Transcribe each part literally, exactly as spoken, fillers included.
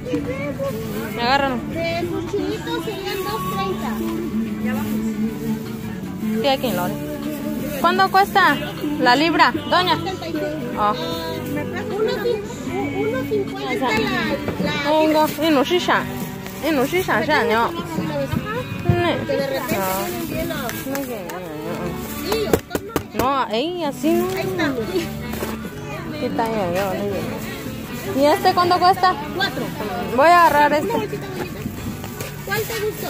Me agarran. De sus chinitos serían dos treinta. Ya vamos. Sí, aquí en Lore. ¿Cuánto cuesta la libra, doña? Oh. uno cincuenta la... Vengo, y no se想, y no se想想no. Que de repente vienen hielos. No, ahí así no. Ahí está. ¿Qué tal yo? ¿Y este cuánto cuesta? Cuatro. Voy a agarrar este. ¿Cuál te gustó?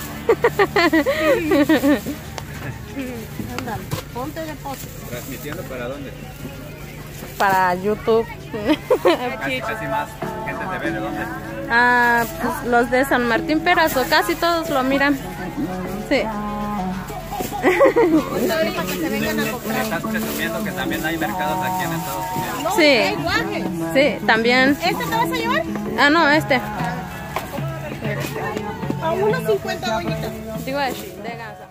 Ándale, ponte de pozo. ¿Transmitiendo para dónde? Para YouTube. Casi, casi más gente te ve, ¿de dónde? Ah, pues los de San Martín Perazo, casi todos lo miran. Sí. Para que se vengan a comprar. Estás presumiendo que también hay mercados aquí en Estados Unidos. Sí. Sí, también. ¿Este te vas a llevar? Ah, no, este. A uno cincuenta, doñita. Digo, de ganso.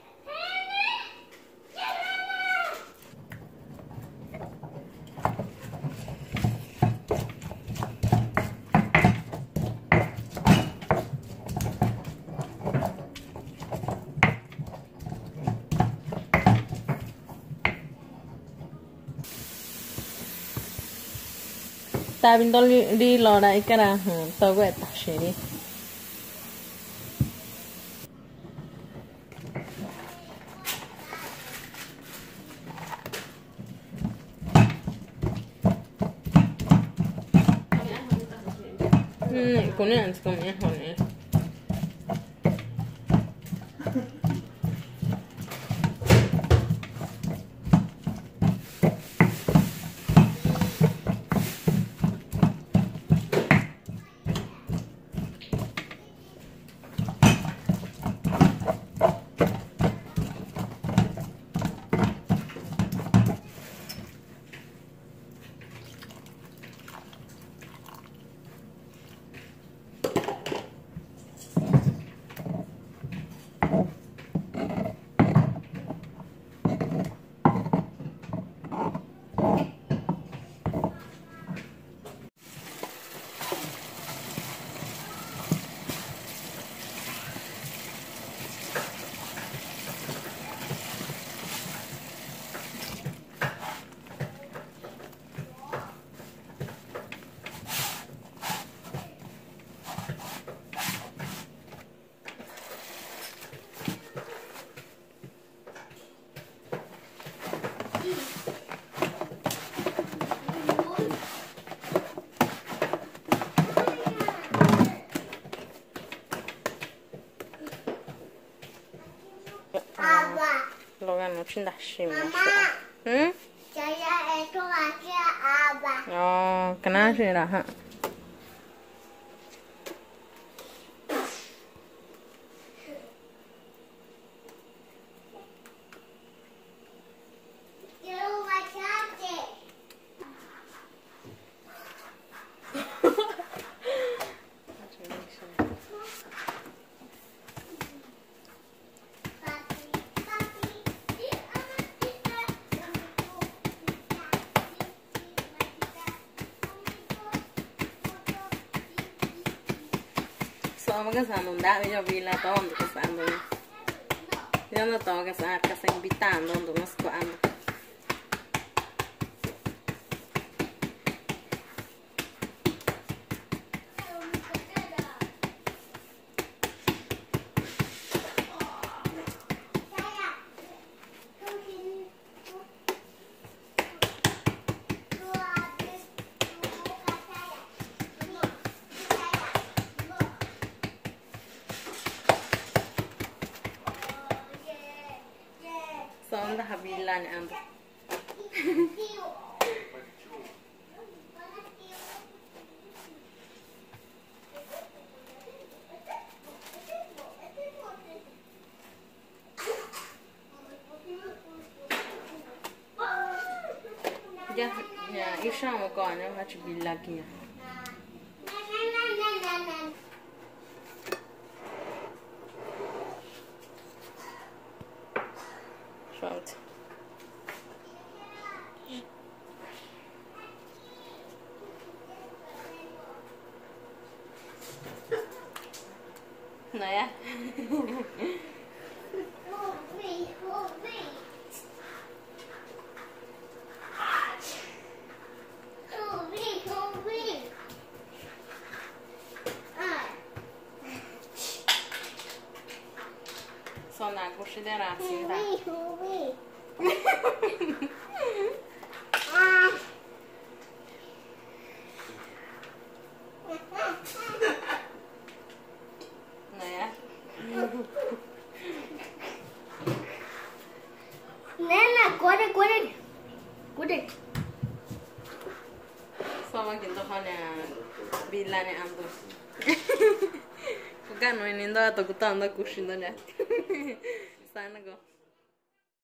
Ta bin do li lo dai kara to gwe ta shiri. Mm, con antes con mi hone. Logan chinda shima. Hmm? Saya itu aja abah. Oh, kena sih dah. Ha. Estamos casando un dado, yo vi la tonda casando. Yo no tengo que estar casa invitando, donde nos cuando. Son dah bilan anda. Ya, ya, isha mo ko ano, macam bilang kia. Short. Nah ya. Sono a considerazione. Nah ya. Nena, corre, corre. Corre. Sama gitu kan ya bilane ando. Bukan ini ndo atau kita ando kushin ndo ya. Sana go.